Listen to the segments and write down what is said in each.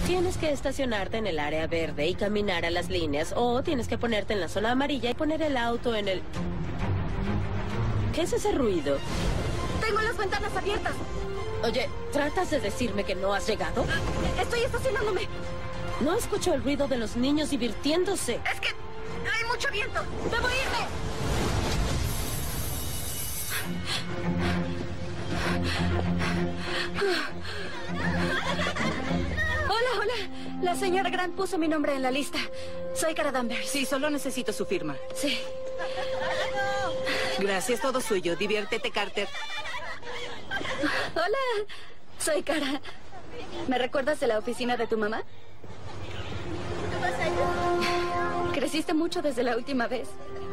Tienes que estacionarte en el área verde y caminar a las líneas, o tienes que ponerte en la zona amarilla y poner el auto en el... ¿Qué es ese ruido? Tengo las ventanas abiertas. Oye, ¿tratas de decirme que no has llegado? Estoy estacionándome. No escucho el ruido de los niños divirtiéndose. Es que hay mucho viento. ¡Debo irme! Hola, hola. La señora Grant puso mi nombre en la lista. Soy Cara Danvers. Sí, solo necesito su firma. Sí. Gracias, todo suyo. Diviértete, Carter. Hola. Soy Cara. ¿Me recuerdas de la oficina de tu mamá? ¿Creciste mucho desde la última vez?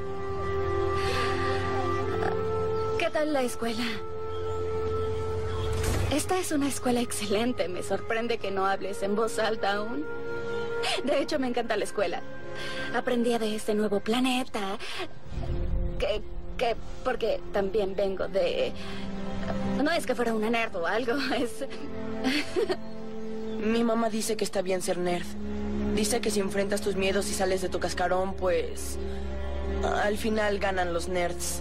¿Qué tal la escuela? Esta es una escuela excelente. Me sorprende que no hables en voz alta aún. De hecho, me encanta la escuela. Aprendí de este nuevo planeta. Porque también vengo de... No es que fuera una nerd o algo, es... Mi mamá dice que está bien ser nerd. Dice que si enfrentas tus miedos y sales de tu cascarón, pues... al final ganan los nerds.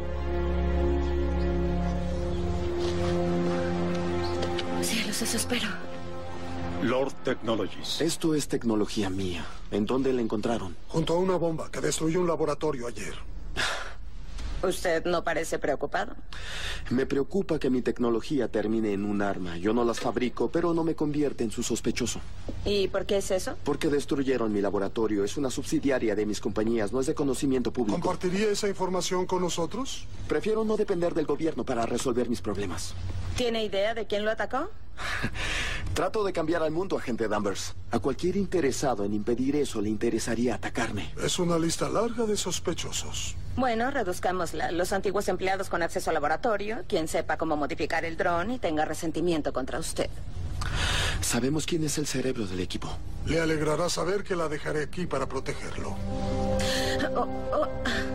Cielos, eso espero. Lord Technologies. Esto es tecnología mía. ¿En dónde la encontraron? Junto a una bomba que destruyó un laboratorio ayer. Usted no parece preocupado. Me preocupa que mi tecnología termine en un arma. Yo no las fabrico, pero no me convierte en su sospechoso. ¿Y por qué es eso? Porque destruyeron mi laboratorio. Es una subsidiaria de mis compañías. No es de conocimiento público. ¿Compartiría esa información con nosotros? Prefiero no depender del gobierno para resolver mis problemas. ¿Tiene idea de quién lo atacó? Trato de cambiar al mundo, agente Danvers. A cualquier interesado en impedir eso le interesaría atacarme. Es una lista larga de sospechosos. Bueno, reduzcámosla. Los antiguos empleados con acceso al laboratorio, quien sepa cómo modificar el dron y tenga resentimiento contra usted. Sabemos quién es el cerebro del equipo. Le alegrará saber que la dejaré aquí para protegerlo. Oh.